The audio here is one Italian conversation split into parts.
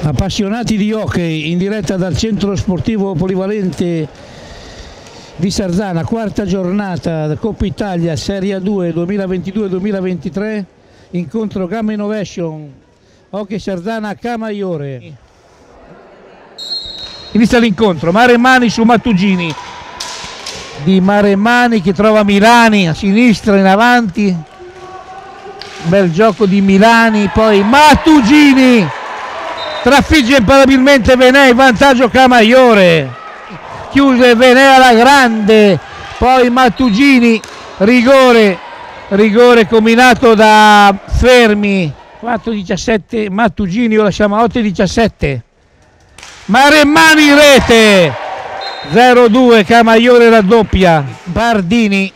Appassionati di hockey, in diretta dal centro sportivo polivalente di Sarzana, quarta giornata da Coppa Italia Serie 2 2022-2023, incontro Gamma Innovation, Hockey Sarzana Camaiore. Inizia l'incontro, Maremmani su Mattugini, di Maremmani che trova Milani a sinistra in avanti, bel gioco di Milani, poi Mattugini trafigge imparabilmente Venè, vantaggio Camaiore, chiuse Venè alla grande, poi Mattugini, rigore combinato da Fermi, 4-17 Mattugini, ora siamo a 8-17, Maremmani in rete, 0-2 Camaiore raddoppia, Pardini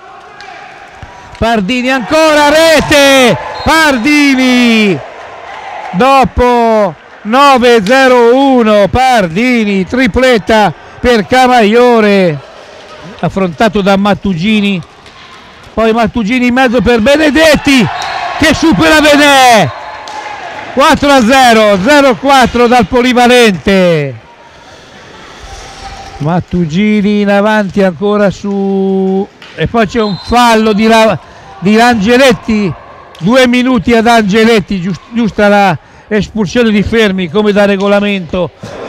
ancora, rete, Pardini, dopo 9-0-1 Pardini, tripletta per Camaiore, affrontato da Mattugini, poi Mattugini in mezzo per Benedetti che supera Venè, 4-0, 0-4 dal polivalente. Mattugini in avanti ancora su, e poi c'è un fallo di Angeletti, 2 minuti ad Angeletti, giusta la espulsione di Fermi come da regolamento.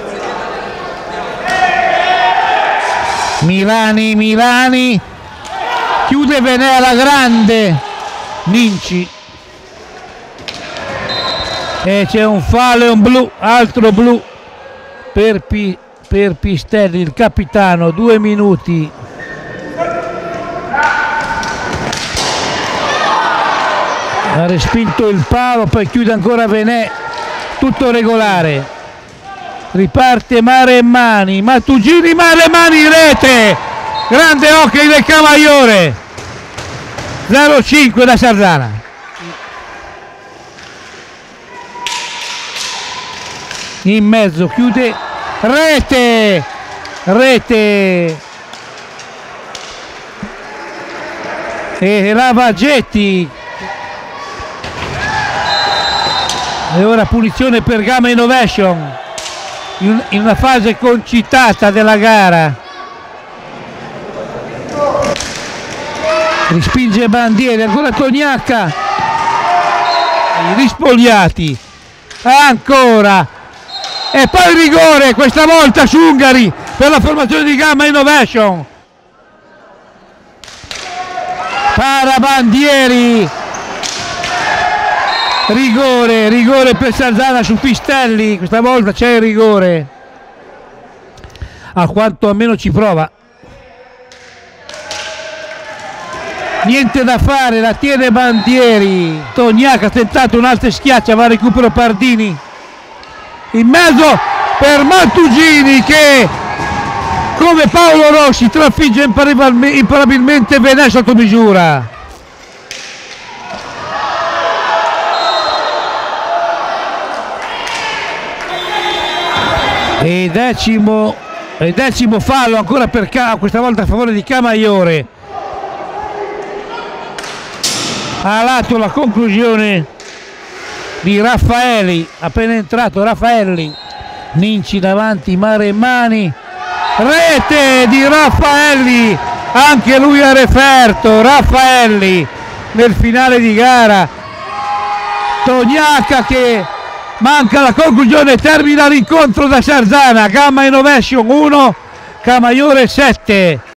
Milani chiude Venè alla grande, Ninci, e c'è un fallo e un blu, altro blu per Pistelli, il capitano, 2 minuti. Ha respinto il palo, poi chiude ancora Venè, tutto regolare, riparte Maremmani, Mattugini, Maremmani in rete, grande hockey del Camaiore, 0-5 da Sarzana. In mezzo chiude, rete e Ravaggetti. E ora punizione per Gamma Innovation in una fase concitata della gara. Rispinge Bandieri, ancora Tognacca, rispogliati, ancora, e poi rigore questa volta su Ungari per la formazione di Gamma Innovation. Para Bandieri, rigore per Sarzana su Pistelli, questa volta c'è il rigore, a quanto almeno ci prova, niente da fare, la tiene Bandieri, Tognacca ha tentato un'altra schiaccia, va a recupero Pardini, in mezzo per Mattugini che come Paolo Rossi trafigge imparabilmente Venè sotto misura. E decimo fallo ancora per questa volta a favore di Camaiore. Ha lato la conclusione di Raffaeli, appena entrato Raffaelli, Ninci davanti, Maremmani, rete di Raffaelli, anche lui ha referto, Raffaelli nel finale di gara. Tognacca che manca la conclusione, termina l'incontro da Sarzana, Gamma Innovation 1, Camaiore 7.